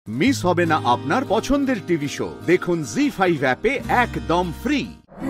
Miss হবে না আপনার পছন্দের টিভি শো। দেখুন জি5 অ্যাপে একদম ফ্রি।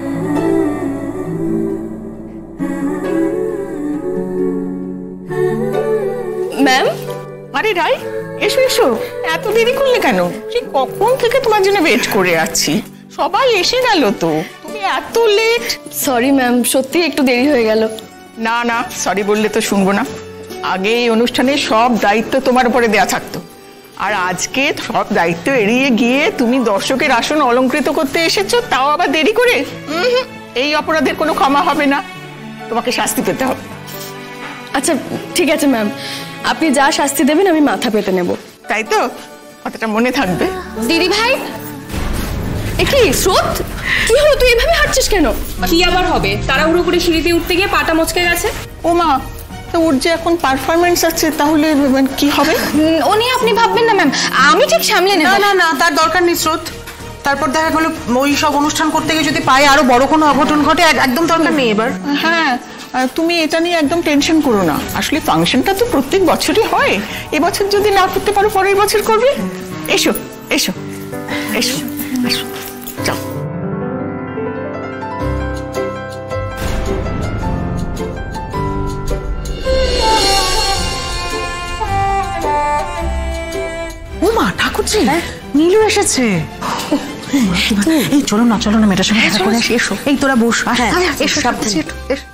ম্যাম, আরে রাই, এসো এসো। এত দেরি করলে কেন? সেই কখন থেকে তোমার জন্য ওয়েট করে আছি। সবাই এসে গেল তো, তুমি এত লেট। সরি ম্যাম, সত্যি একটু দেরি হয়ে গেল। না না, সরি বললে তো শুনবো না। আগে এই অনুষ্ঠানের সব দায়িত্ব তোমার উপরে দেয়া থাকতো, আর আজকে সব দায়িত্ব এড়িয়ে গিয়ে তুমি দর্শকের আসন অলংকৃত করতে এসেছো, তাও আবার দেরি করে। এই অপরাধের কোনো ক্ষমা হবে না, তোমাকে শাস্তি পেতে হবে। আচ্ছা ঠিক আছে ম্যাম, আপনি যা শাস্তি দেবেন আমি মাথা পেতে নেব। তাই তো, কথাটা মনে থাকবে। দিদি ভাই, কি স্রোত, কি হলো? তুই এভাবে হাঁটছিস কেন? কি আবার হবে? তাড়াহুড়ো করে সিঁড়িতে উঠতে গিয়ে পাটা মচকে গেছে। ও মা, তো ওর যে এখন পারফরমেন্স আছে, তাহলে কি হবে? ও নিয়ে আপনি ভাববেন না ম্যাম, আমি ঠিক সামলে নেব। না না না, তার দরকার নেই স্রোত। তারপর দেখা গেল ওই সব অনুষ্ঠান করতে গিয়ে যদি পায়ে আরো বড় কোনো অঘটন ঘটে, একদম দরকার নেই এবার। হ্যাঁ, তুমি এটা নিয়ে একদম টেনশন করো না। আসলে ফাংশনটা তো প্রত্যেক বছরই হয়, এবছর যদি না করতে পারো পরের বছর করবে। এসো এসো এসো এসো, চল। ও মা, ঠাকুরজি, নীলু এসেছে। এই চলো না মেয়েটার সঙ্গে দেখা করে আসি। এসো, এই তোরা বস। হ্যাঁ এসো, সাবধানে।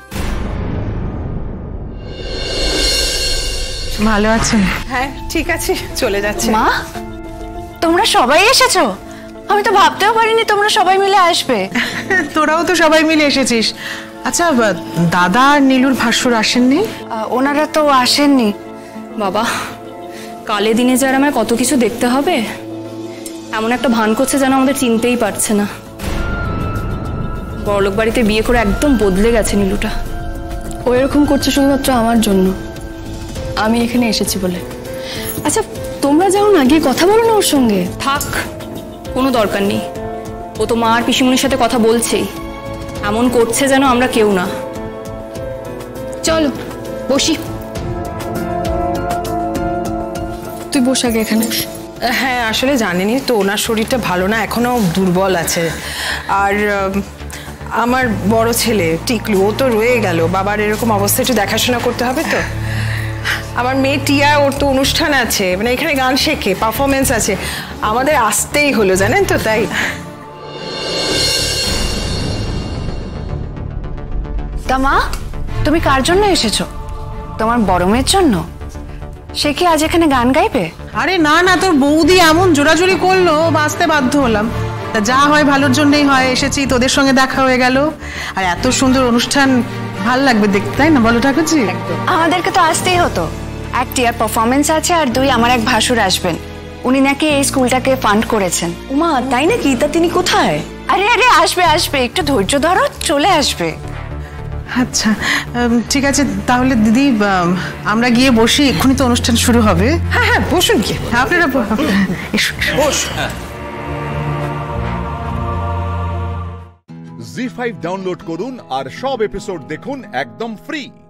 ভালো আছেন? হ্যাঁ ঠিক আছে, চলে যাচ্ছে। মা, তোমরা সবাই এসেছো? আমি তো ভাবতেও পারিনি তোমরা সবাই মিলে আসবে। তোরাও তো সবাই মিলে এসেছিস। আচ্ছা, দাদা আর নীলুর ভাস্বর আসেননি? ওনারা তো আসেননি। বাবা, কালে দিনে যে আর আমায় কত কিছু দেখতে হবে, এমন একটা ভান করছে যেন আমাদের চিনতেই পারছে না। বড়লোক বাড়িতে বিয়ে করে একদম বদলে গেছে নীলুটা। ও এরকম করছে শুধুমাত্র আমার জন্য, আমি এখানে এসেছি বলে। আচ্ছা তোমরা যাও না, গিয়ে কথা বলো না ওর সঙ্গে। থাক, কোনো দরকার নেই। ও তো মা আর পিসিমণির সাথে কথা বলছেই, এমন করছে যেন আমরা কেউ না। চলো বসি। তুই বস আগে এখানে। হ্যাঁ, আসলে জানেনি তো ওনার শরীরটা ভালো না, এখনো দুর্বল আছে। আর আমার বড় ছেলে টিকলু, ও তো রয়ে গেল। বাবার এরকম অবস্থা একটু দেখাশোনা করতে হবে তো। আমার মেয়ে টিয়া, ওর তো অনুষ্ঠান আছে, মানে এখানে গান শেখে, পারফরমেন্স আছে, আমাদের আসতেই হলো জানেন তো, তাই। তা মা, তুমি কার জন্য এসেছো? তোমার বড় মেয়ের জন্য? সে কি আজ এখানে গান গাইবে? আরে না না, তোর বৌদি এমন জোরাজুরি করলো, বাঁচতে বাধ্য হলাম। তা যা হয় ভালোর জন্যই হয়, এসেছি, তোদের সঙ্গে দেখা হয়ে গেল। আর এত সুন্দর অনুষ্ঠান, ভাল লাগবে দেখতে, তাই না বলো ঠাকুরজি? আমাদেরকে তো আসতেই হতো। এক টিয়ার পারফরমেন্স আছে, আর দুই আমার এক ভাসুর আসবেন। উনি নাকি এই স্কুলটাকে ফান্ড করেছেন। উমা, তাই নাকি? তা তিনি কোথায়? আরে আরে, আসবে আসবে, একটু ধৈর্য ধরো, চলে আসবে। আচ্ছা ঠিক আছে, তাহলে দিদি আমরা গিয়ে বসি, এক্ষুনি তো অনুষ্ঠান শুরু হবে। হ্যাঁ হ্যাঁ, বসুন গিয়ে। আপনারা এসো। জি5 ডাউনলোড করুন আর সব এপিসোড দেখুন একদম ফ্রি।